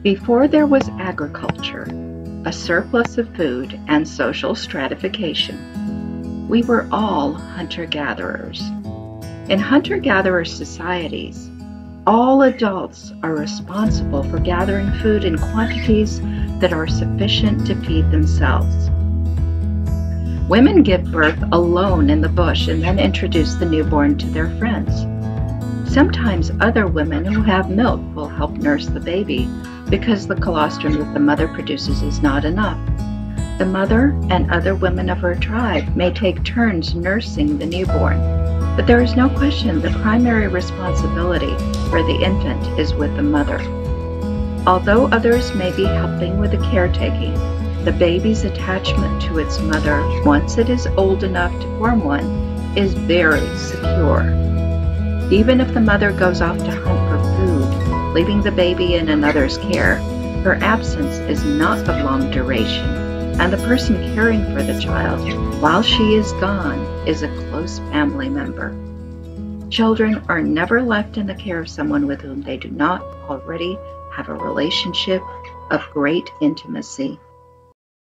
Before there was agriculture, a surplus of food, and social stratification, we were all hunter-gatherers. In hunter-gatherer societies, all adults are responsible for gathering food in quantities that are sufficient to feed themselves. Women give birth alone in the bush and then introduce the newborn to their friends. Sometimes other women who have milk will help nurse the baby because the colostrum that the mother produces is not enough. The mother and other women of her tribe may take turns nursing the newborn, but there is no question the primary responsibility for the infant is with the mother. Although others may be helping with the caretaking, the baby's attachment to its mother, once it is old enough to form one, is very secure. Even if the mother goes off to hunt for food, leaving the baby in another's care, her absence is not of long duration, and the person caring for the child while she is gone is a close family member. Children are never left in the care of someone with whom they do not already have a relationship of great intimacy.